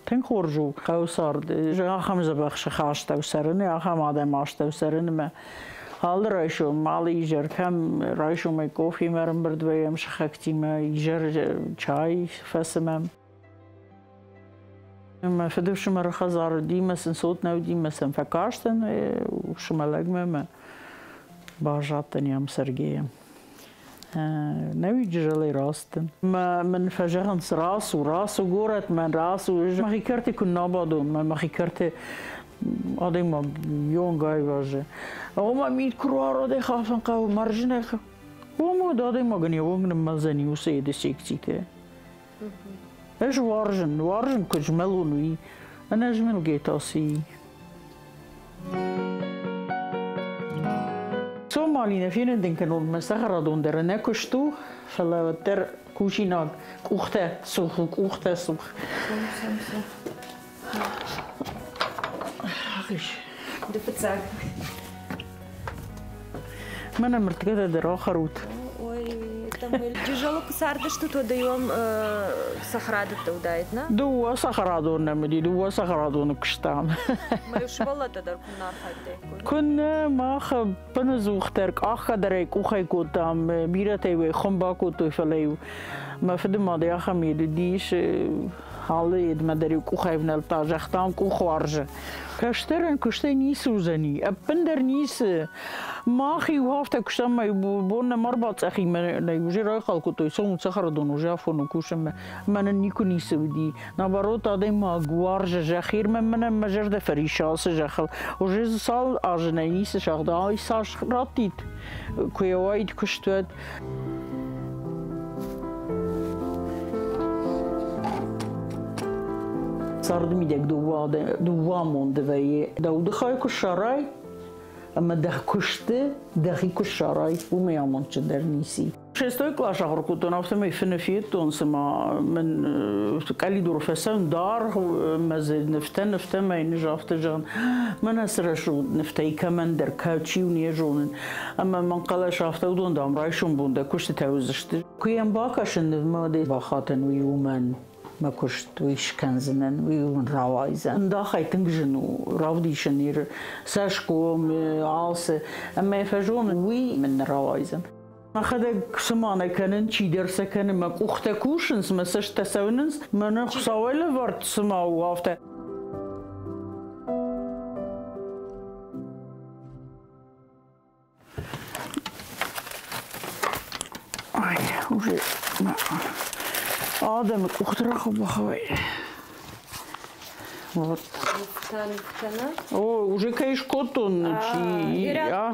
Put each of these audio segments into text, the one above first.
Ten xorju xawsardı. Axam zabaxşı xaştav sarını, axam adam aştav sarını mı? Haldır ayşo, mali ijer, kem rayşo me kofi merim berdveyem şakhtime, ijer çay fesmem. ما فدوش مرة خزار دي مثلا صوتنا ودي مثلا فكاشتن وشمالك ما باجاتن يام سرجيم نوي جرالي راستن ما من فجرن راس وراس وجورت من راس وما خيكرتي كنا بعضون ما خيكرتي هذا ما يوم جاي واجه هما ميت كروارو ده خافن قاو مرجنه هما ده ما غني وغن مزني وسيد سيكتي ايش وارجن كجملوني انا اجمل جيتاسي Somalië vinden denken om مسخرة دون در نکشتو فلا در کوچیناک کوخته سوخ دفتر من مرتكزة در آخروت تجربة كسرت شو توديهم صخرات تودايتنا؟ دو صخراتون نمدي دو صخراتون كشتام. ما يشبه تدر كنا خدي. كنا ما خب بنزوخ ترك آخر دريك وخي كوتام بيرتي وخمبا كوتو فليو ما فدم ما دي خميد ديش حاليد ما دري كوخي بنلتا جختام كوخارج. كشترن كشتي نيسو زني أبندر نيس ما خي وهافتا كشتام ما يبون مربط أخي من يوجي راي خالكو تو يسون صخرة دون وجافون وكوشم من نيكو نيسو دي نباروت هذا ما جوارج جخير من مجرد فريشاس جخل وجز سال أجنيس شغدا يساش راتيت كوي وايد كشتوت صارد ميدك دوا موند ويا داود خايك الشراي اما دخكشته دخيك الشراي وما يعملش درنيسي شستوي كلاش اخركوتون افتم فينفيتون سما من قالي دور فسان دار مازال نفتن ما ينجافت جان من اسرشو نفتي كمان در كاوتشي ونيجون اما من قال شافته ودون دام رايشون بوندا كشت توزشت كيان باكاشن ما دي باخاتن ويومن ما كشت ويش كنزنن ويون راوايزن داخل تنجنو راوديشنير ساشكو عاص اما يفجون وي من راوايزن أخذك سمانة كانن شي درس كان ما أخته كوشنس ما سش تساوننس ما نخساوي لفرت سما وافته أي وجي ما آدم أخت رخو بخوي вот о уже кайш котон чи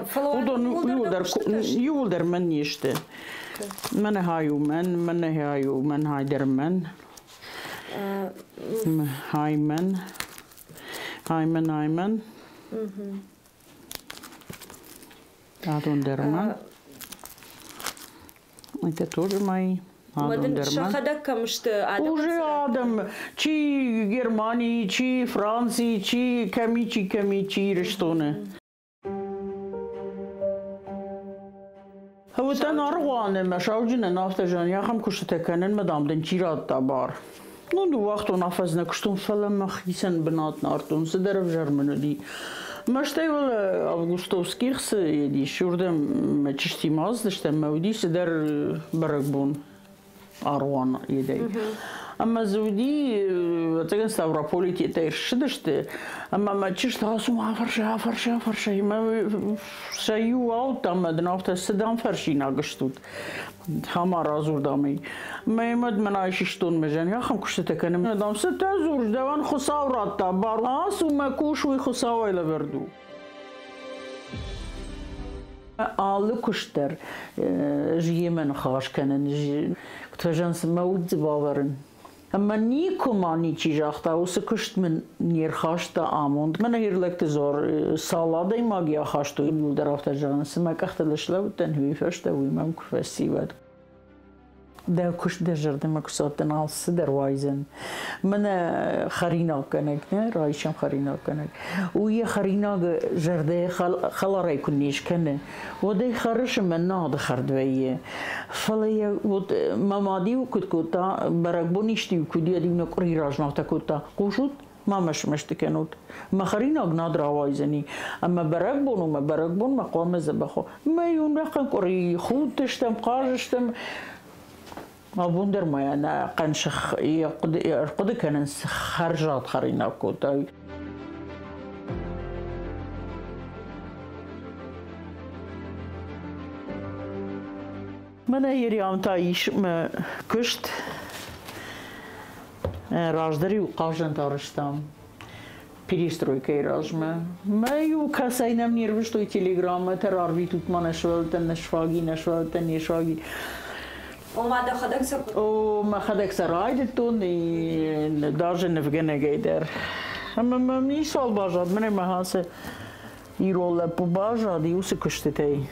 юлдер мен ниште мен хаю мен хайдер мен хаймен адон дермен это тоже мои مدن شخدك كمشت آدم уже آدم چی گرمانی چی فرانسی چی کمی رشتونه هو تنارغوانه مشاوجنا نافت جان یا هم کشته کنن مدام دن چی راد تبار نون دو وقت و نفس نکشتون فلم مخیسن بنات نارتون سدرف جرمنو دی مشتي ولا августовский خس يدي شوردم ما تشتي ماز دشتم مودي سدر برقبون أروان يدي أما زودي تجن ستافروبوليتي تيرشدشت أما ما تشت هاسو ما فرشة ما شيء أو تام دنافت السدام فرشي ناقشتود هما رازور دامي ما يمد منايشتون مجان يا خم كشت كنم دام ست زور دوان خساورات تبار هاسو ما كوش وي خساوي لبردو آل کشتر جیه من خواهش کنن کتوجانس موت باورن اما نیکو مانی چی جاخته اوس کشت من نیر خواهشت آموند من هیر لکت زور سالاده ماگیا خواهشتو یول درافت جانس ما کخت لشلو تنهوی فرشته وی من کفستی ود ده كش ده جرد ما كساتن على الصدر وايزن من خرينا كنك نه رايشم خرينا كنك ويا خرينا جرده خلا راي كنيش كنه وده خرش من ناد خردويه فلي ود مامادي وكت كوتا برقبونيشتي وكدي دي نقري راجنا تكوتا قوشت ما مش تكنوت ما خرينا ناد راوايزني اما برقبون وما برقبون مقام زبخو ما يون رقم قري خود تشتم قاجشتم ما بوندر ما أنا قنشخ يقد كان خرجات خرينا كوتاي من هيري عم تعيش ما كشت راجدري وقاجن تارشتم پیریسترویکه راجمه میو کسایی نمی‌رویش توی تلگرام تراری توت ما نشوالتن نیشاگی اومده خدک سر او ما خدک سرایت تو نی داج نفگنه گیدر اما می سال باجاد من مهاسه ایرول پو باجاد یوس کشته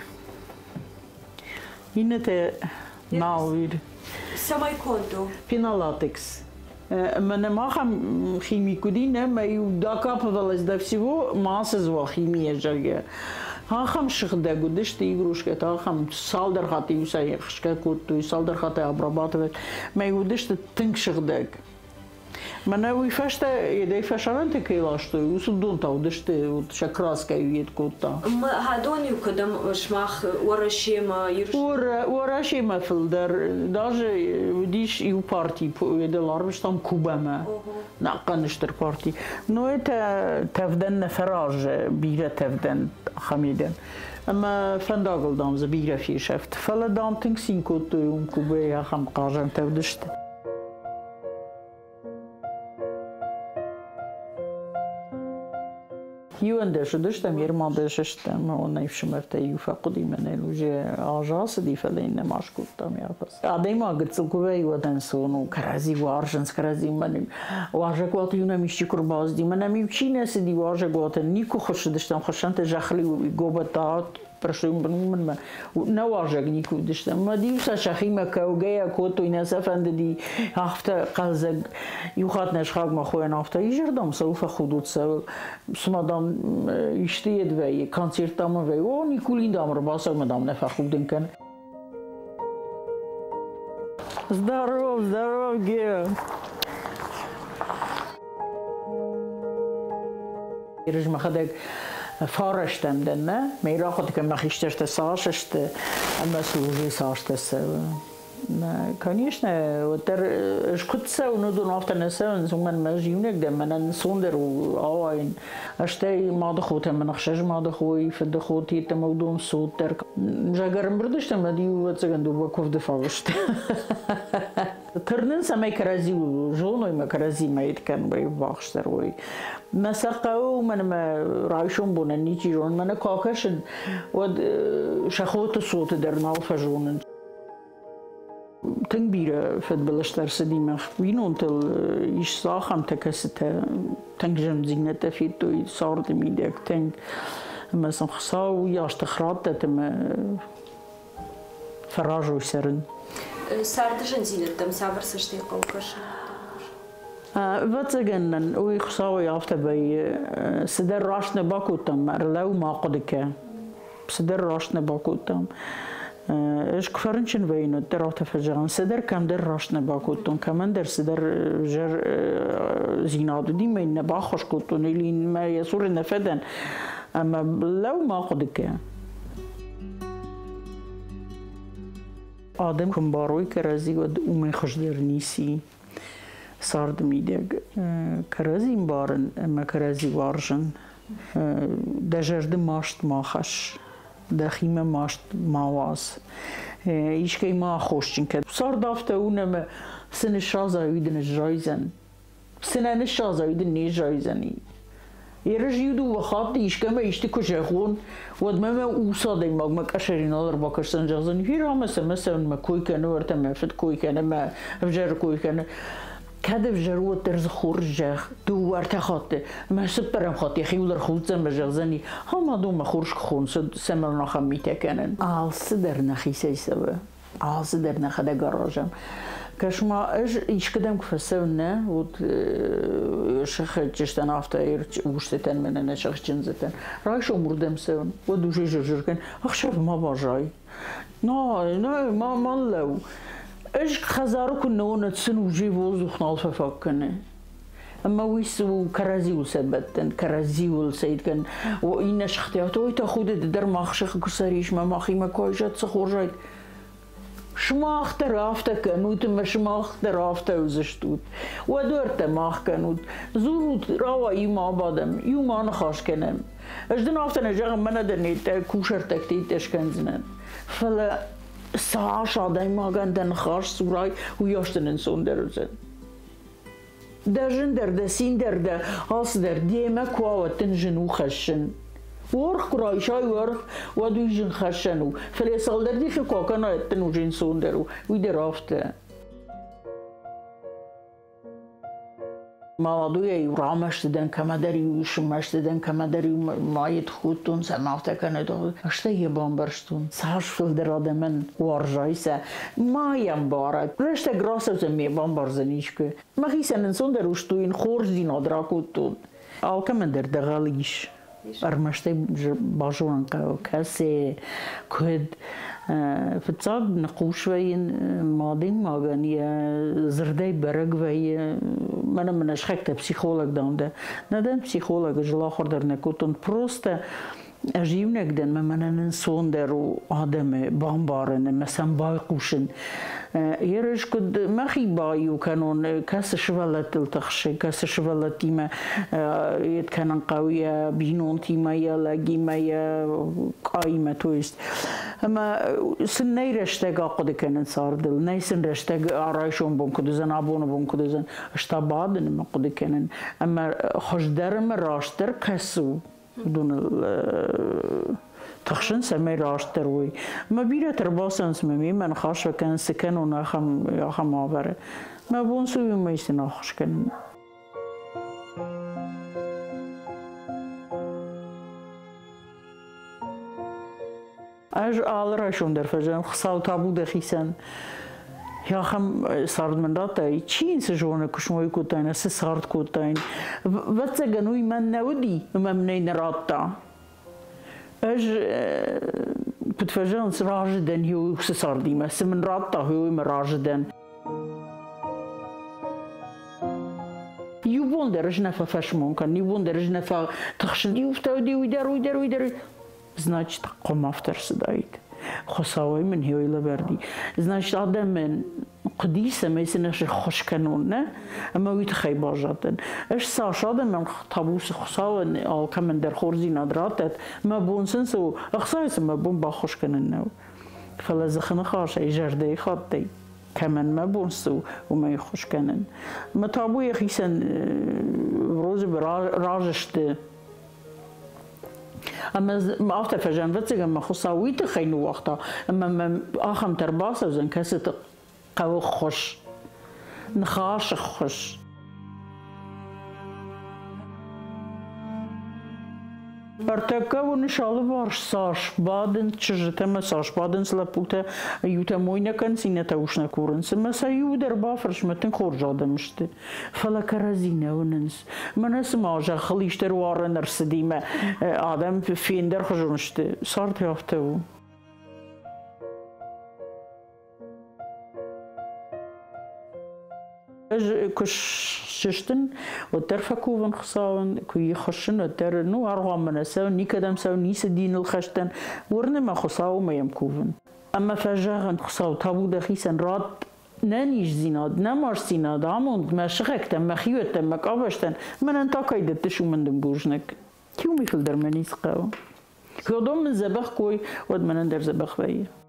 اینه ته ناویر سمای کندو پینالاتکس من ما خم خیمیکودی نه میو داکاپ ولز دفسیو ماسز و خیمیه جاگه ها خم شخده گودش تیگروش که تا خم سال در خاطی وسای خشکه کود توی سال در خاطی ابرابات و میودش تنگ شخده من اوی فشته ایده فشارن تکیلاش توی وسط دون تا ودش شکراس که یید کوتا ما هادونی کدام شماخ ورشی ما فلدر داج ودیش یو پارتی ایدلار بشتم کوبه ما نقنشتر پارتی نوی تفدن نفراج بیره تفدن خمیدن اما فنداغل دامز بیره فی شفت فلا دام تنگ سین کود توی اون کوبه یا خم قاجن تفدشت يوندش دشتم يرمادش اشتم ونيفش مرتي فقدي من الوجه اجاس دي فلين ماش كنتم يا بس اديما قلت لكوي ودنسون وكرازي وارجنس كرازي من واجك وقت يونا مش كرباز دي من ميمشي ناس دي واجك وقت نيكو خش دشتم خشنت جخلي وجوبتات برشلون من ما نواجه نيكو دشتم ما دي ساشخيمه كوجيا كوتو ناس افند دي هفته قلزق يخاط نشخاق ما خوين هفته يجردم سوف خدود سو سمادام يشتي دوي كونسيرت دام وي او نيكولين دام رباسا مدام نفخودن كان здорово Гея يرجع خدك فارشتم دنه میرا خود که مخیشتشت ساششت اما سوژی ساشتست کنیش نه و در اشکت و ندون آفت نسون زمان مجیونک دم من سوندر و آواین اشتی ماده خودم من خشج ماده خوی فد خودی تمودون سود در جاگرم برداشتم دیو تزگندو بکوف دفاعشت ترنن سمی کرازی و جونوی مکرازی میت کن بای باخشتر وی مسقه من ما رایشون بونه نیچی جون من کاکشن و شخوت صوت در نالف جونن تنگ بیره فد بلشتر سدیمخ وینون تل ایش ساخم تکسته تنگ جم زینت فید توی سارد میدک تنگ مثلا خساو یاش تخرات تم فراجو سرن ساردجن زینتم سابر سشتی قوکش واتجنن وی خساو یافته بی سدر راشن باکوتم لو ما قدکه سدر راشن باکوتم اش كفرنشن وينو درات فجران سدر كم در راشن باكوتون كمان در سدر جر زيناد دي من باخش كوتون اللي ما يسور نفدن اما لو ما قدك آدم كم باروي كرازي ود ومن خش در نيسي سارد ميدق كرازي بارن اما كرازي وارجن دجرد ماشت ماخش دخيمة ماشت ماواز إيش كي ما خوشين كده صار دافته ونما سن الشازة يودن الجايزن سنة الشازة يودن الجايزني يرجعوا وخاط إيش كما يشتكوا جاخون ودمما وصاد ما كشرين الله ربك سن جايزني في رامة مثلا ما كوي كانوا ورتما فت كوي كانوا ما فجر كوي كانوا كذا بجرو ترز خورج دو ورت خاطه ما سپرم خاطی خیولر خودم بجزنی هم دو ما خورش خون سمر نخم میتکنن آل صدر نخیسه سبه ağzı dərnə xədə qarajam. Kaşma iş kadem kufasevne od şahçıştan hafta uçtetan menene şahçınzeten raş omurdem sevn od uje jurken akşam ma bajay no ma mallo ايش خزارو كنا ونتسن وجيبوز وخنالف فكنا اما ويسو كرازي وسبتن كرازي والسيد كان وإنا شختياتو يتاخد در ماخشخ كسريش ما ماخي ما كويشات سخورجايت شماخت رافته کنود ما شماخت رافته وزشتود و دورت ماخ کنود زورود راوی ما بادم یو ما نخاش کنم اجدن آفتن اجاق من دنیت کوشر تکتیت اشکنزنن فلا ساعش آدای ما گندن خاش سورای و یاشتنن سوندرزن درجن درده سین درده هاس در دیمه کواوتن جنو خشن ورخ كرايشاي ورخ ودو يجن خشنو فليسال دردي في كوكانا يتنو جين سوندرو ويدرافته مالادوية يرامش دن كمدري ويشمش دن كمدري مايت خوتون سنافته كندو اشتي بامبرشتون ساش فل درادة من وارجايسة ما ينبارد رشته غراسة زمي بامبرزنيشكو ما خيسن سوندرو شتوين خورج دين ادراكوتون آلكا من دردغاليش ارمشته باجوان كاسي كود فتصاب نقوش وين ماضي ماغانيا زردي برق وي من اشخكت بسيخولوج دانده ندن بسيخولوج جلا خردر نكوتون بروسته اجيونك دن من سوندر و آدم بامبارن مثلا بايقوشن يرش كد مخي بايو كانون كاس شوالت التخشي كاس شوالت تيما يتكنن قوية بينون تيما يلا جيما يا قايمة تويست اما سني رشتاق قد كانن صاردل نيسن رشتاق عرايشون بونكدوزن عبون بونكدوزن اشتابادن ما قد كانن اما خشدرم راشتر كسو دون تخشن سمي راشتر وي ما بيرا ترباسن سمي من خاش وكان سكن وناخم ياخم عبره ما بونسو ما يسنا خش كان اج آلراشون در فجان خصاو تابو دخيسن يا خم صارت من راتي تشين سجونه كشموي كوتاين صارت كوتاين واتسجنوي من نودي ما منين راتا اج بتفجان راجدن هو صاردي ما من راتا هو راجدن يبون درجنا ففشمون كان يبون درجنا فتخشن يفتودي ويدر значит قم افتر سدايت خصاوي من هي إلى بردي значит آدم من قديسة ما يسناش خوش كانون اما ويتخي باجاتن اش ساش آدم من طابوس خصاوي او كمن در خورزي نادراتت ما بونسنسو اخصايس ما بون با خوش كانن فلازخنا خاش اي جردي خاطي كمان ما بونسو وما يخوش كانن ما طابو يخيسن روز براجشت اما ما افتر فجان وتسجن ما خصاويت خينو وقتا اما ما اخم ترباسه وزن كاسه قو خوش نخاش خوش ارتكوا ان شاء الله بارش ساش بعدن تشجت ما ساش بعدن سلابوتا يوتا موينا كان سينتا وشنا كورنس ما سيودر بافرش متن خرج ادمشت فلا كرزينه وننس ما نسمع جا خليشتر وارن رسديمه ادم فيندر خجمشت صارت يافتو كش ششتن وترفكوا من خصاون كي يخشن وتر نو أرغم من سو نيكدم سو نيس دين الخشتن ورن ما خصاو ما يمكوفن أما فجاهن خصاو تابو دخيسن راد نانيش زيناد نمار زيناد عموند ما شغكتن ما خيوتن ما كابشتن من انتا كايدة تشو من دنبوجنك كيو ميخل درمانيس قاو كيو دوم من زبخ كوي ود من اندر زبخ بيه